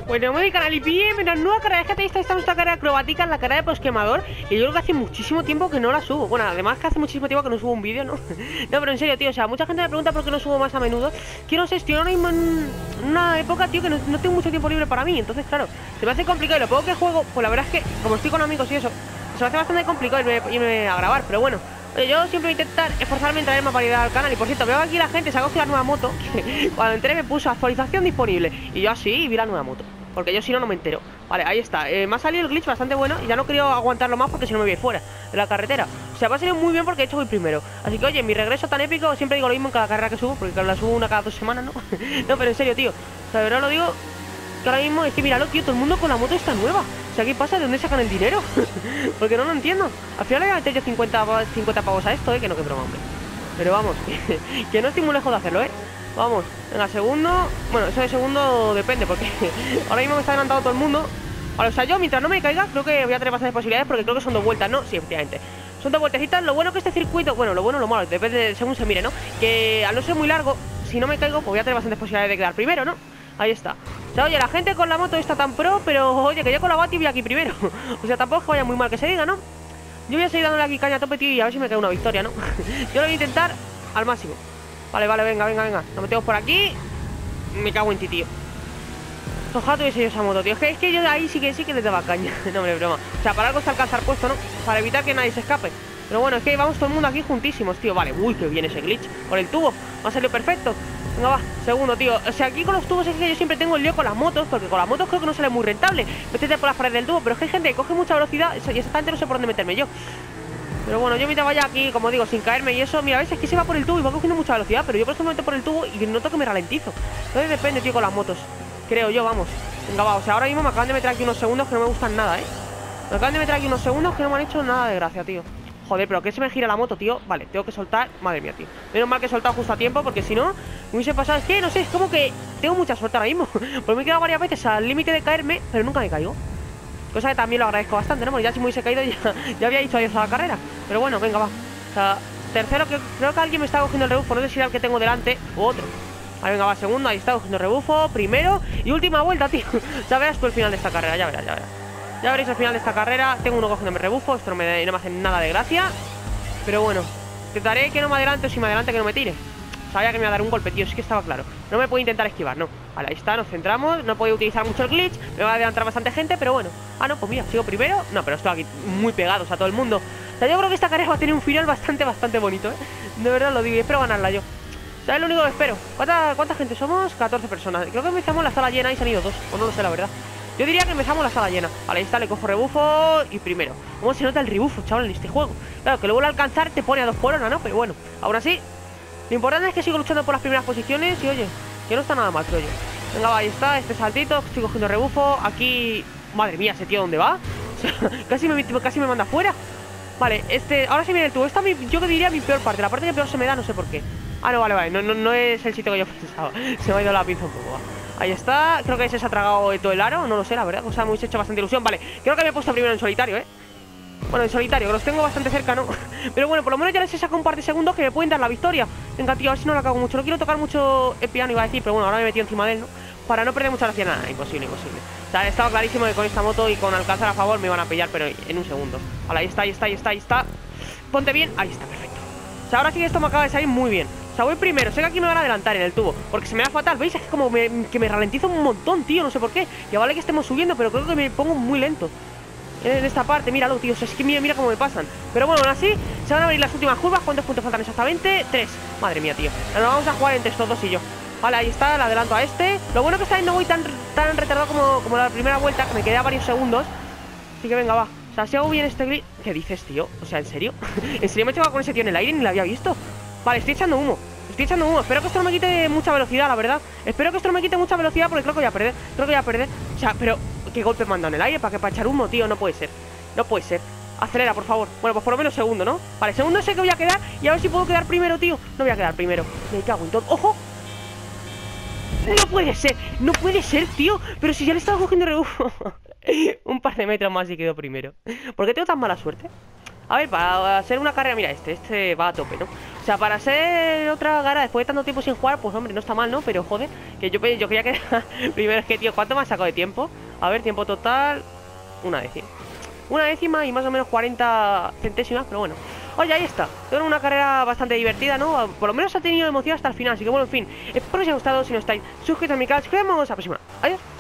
Bueno, me voy canal y bienvenidos a una nueva carrera. Es que esta es nuestra carrera acrobática, la carrera de posquemador. Y yo creo que hace muchísimo tiempo que no la subo. Bueno, además que hace muchísimo tiempo que no subo un vídeo, ¿no? No, pero en serio, tío, o sea, mucha gente me pregunta por qué no subo más a menudo. Que no sé, estoy ahora mismo en una época, tío, que no tengo mucho tiempo libre para mí. Entonces, claro, se me hace complicado. Y lo poco que juego, pues la verdad es que, como estoy con amigos y eso, se me hace bastante complicado irme a grabar. Pero bueno, yo siempre voy a intentar esforzarme en traer más variedad al canal. Y por cierto, veo aquí la gente se ha cogido la nueva moto, que cuando entré me puso actualización disponible. Y yo así vi la nueva moto, porque yo si no, no me entero. Vale, ahí está, me ha salido el glitch bastante bueno. Y ya no quería aguantarlo más porque si no me voy a ir fuera de la carretera. O sea, va a salir muy bien porque de hecho voy primero. Así que oye, mi regreso tan épico, siempre digo lo mismo en cada carrera que subo, porque la subo una cada 2 semanas, ¿no? No, pero en serio, tío, o sea, de verdad lo digo, que ahora mismo es que míralo, tío, todo el mundo con la moto está nueva. O sea, ¿qué pasa? ¿De dónde sacan el dinero? Porque no lo entiendo. Al final le voy a meter yo 50 pavos a esto, que no, que broma, hombre. Pero vamos, que no estoy muy lejos de hacerlo, Vamos, venga, segundo. Bueno, eso de segundo depende, porque ahora mismo me está adelantando todo el mundo. Vale, o sea, yo mientras no me caiga, creo que voy a tener bastantes posibilidades, porque creo que son 2 vueltas, ¿no? Sí, efectivamente. Son 2 vueltecitas. Lo bueno que este circuito, bueno, lo bueno o lo malo, depende de según se mire, ¿no? Que al no ser muy largo, si no me caigo, pues voy a tener bastantes posibilidades de quedar primero, ¿no? Ahí está. O sea, oye, la gente con la moto está tan pro, pero oye, que yo con la Bati voy aquí primero. O sea, tampoco es que vaya muy mal que se diga, ¿no? Yo voy a seguir dándole aquí caña a tope, tío, y a ver si me cae una victoria, ¿no? Yo lo voy a intentar al máximo. Vale, vale, venga. Nos metemos por aquí. Me cago en ti, tío. Ojalá tuviese yo esa moto, tío. Es que yo de ahí sí que les daba caña. No, hombre, broma. O sea, para algo está alcanzar puesto, ¿no? Para evitar que nadie se escape. Pero bueno, es que vamos todo el mundo aquí juntísimos, tío. Vale, uy, que bien ese glitch. Por el tubo, me ha salido perfecto. Venga, va, segundo, tío. O sea, aquí con los tubos es que yo siempre tengo el lío con las motos, porque con las motos creo que no sale muy rentable meterte por las paredes del tubo. Pero es que hay gente que coge mucha velocidad y exactamente no sé por dónde meterme yo. Pero bueno, yo mientras vaya aquí, como digo, sin caerme y eso. Mira, a veces es que se va por el tubo y va cogiendo mucha velocidad, pero yo por eso me meto por el tubo y noto que me ralentizo. Entonces depende, tío, con las motos, creo yo, vamos. Venga, va, o sea, ahora mismo me acaban de meter aquí unos segundos que no me gustan nada, Me acaban de meter aquí unos segundos que no me han hecho nada de gracia, tío. Joder, pero que se me gira la moto, tío. Vale, tengo que soltar, madre mía, tío. Menos mal que he soltado justo a tiempo, porque si no, me hubiese pasado. Es que, no sé, es como que tengo mucha suerte ahora mismo. Porque me he quedado varias veces al límite de caerme, pero nunca me caigo. Cosa que también lo agradezco bastante, ¿no? Porque ya si me hubiese caído ya había dicho adiós a la carrera. Pero bueno, venga, va. O sea, tercero, que creo que alguien me está cogiendo el rebufo. No sé si era el que tengo delante o otro. Vale, venga, va, segundo, ahí está cogiendo el rebufo. Primero y última vuelta, tío. Ya verás tú el final de esta carrera, ya verás. Ya veréis el final de esta carrera. Tengo uno cogiendo el rebufo, esto no me hace nada de gracia. Pero bueno, intentaré que no me adelante, o si me adelante que no me tire. Sabía que me iba a dar un golpe, tío, es que estaba claro. No me puedo intentar esquivar, no. Vale, ahí está, nos centramos. No puedo utilizar mucho el glitch. Me va a adelantar bastante gente, pero bueno. Ah, no, pues mira, sigo primero. No, pero estoy aquí muy pegados a todo el mundo. O sea, yo creo que esta carrera va a tener un final bastante bonito, De verdad lo digo, y espero ganarla yo. ¿Sabes lo único que espero? ¿Cuánta gente somos? 14 personas. Creo que empezamos la sala llena y se han ido 2. O no lo sé, la verdad. Yo diría que empezamos la sala llena. Vale, ahí está, le cojo rebufo y primero. ¿Cómo se nota el rebufo, chaval, en este juego? Claro, que luego al alcanzar te pone a 2 por hora, ¿no? Pero bueno, aún así, lo importante es que sigo luchando por las primeras posiciones. Y oye, que no está nada mal, creo yo. Venga, va, ahí está, este saltito, estoy cogiendo rebufo. Aquí, madre mía, ese tío, ¿dónde va? O sea, casi me manda fuera. Vale, ahora sí viene el tubo. Esta yo que diría mi peor parte. La parte que peor se me da, no sé por qué. Ah, no, vale, no es el sitio que yo pensaba. Se me ha ido la pinza un poco, va. Ahí está, creo que ese se ha tragado todo el aro. No lo sé, la verdad, o sea, me hubiese hecho bastante ilusión. Vale, creo que me he puesto primero en solitario, Bueno, en solitario, que los tengo bastante cerca, ¿no? Pero bueno, por lo menos ya les he sacado un par de segundos que me pueden dar la victoria. Venga, tío, a ver si no la cago mucho. No quiero tocar mucho el piano, iba a decir, pero bueno, ahora me he metido encima de él, ¿no? Para no perder mucha gracia, nada, imposible. O sea, estaba clarísimo que con esta moto y con alcanzar a favor me iban a pillar, pero en un segundo. Vale, ahí está. Ponte bien, ahí está, perfecto. O sea, ahora sí que esto me acaba de salir muy bien. O sea, voy primero, sé que aquí me van a adelantar en el tubo, porque se me da fatal, ¿veis? Es como que me ralentizo un montón, tío, no sé por qué. Ya vale que estemos subiendo, pero creo que me pongo muy lento en esta parte, míralo, tío, o sea, es que mira cómo me pasan. Pero bueno, aún así, se van a abrir las últimas curvas. ¿Cuántos puntos faltan exactamente? 3, madre mía, tío. Nos vamos a jugar entre estos dos y yo. Vale, ahí está, le adelanto a este. Lo bueno que esta vez no voy tan retardado como la primera vuelta, que me quedé a varios segundos. Así que venga, va. O sea, si hago bien este glitch... ¿Qué dices, tío? O sea, ¿en serio? ¿En serio me he chocado con ese tío en el aire? Ni lo había visto. Vale, estoy echando humo. Espero que esto no me quite mucha velocidad, la verdad. Espero que esto no me quite mucha velocidad, porque creo que voy a perder. O sea, pero... ¿qué golpe me han dado en el aire? ¿Para echar humo, tío? No puede ser. Acelera, por favor. Bueno, pues por lo menos segundo, ¿no? Vale, segundo sé que voy a quedar. Y a ver si puedo quedar primero, tío. No voy a quedar primero. Me cago en todo. ¡Ojo! No puede ser, tío. Pero si ya le estaba cogiendo rebufo. Un par de metros más y quedo primero. ¿Por qué tengo tan mala suerte? A ver, para hacer una carrera, mira, este va a tope, ¿no? O sea, para hacer otra carrera después de tanto tiempo sin jugar, pues hombre, no está mal, ¿no? Pero joder, que yo quería que... Primero es que, tío, ¿cuánto me ha sacado de tiempo? A ver, tiempo total... Una décima. Una décima y más o menos 40 centésimas, pero bueno. Oye, ahí está. Era una carrera bastante divertida, ¿no? Por lo menos ha tenido emoción hasta el final. Así que bueno, en fin. Espero que os haya gustado. Si no estáis suscritos a mi canal, nos vemos a la próxima. Adiós.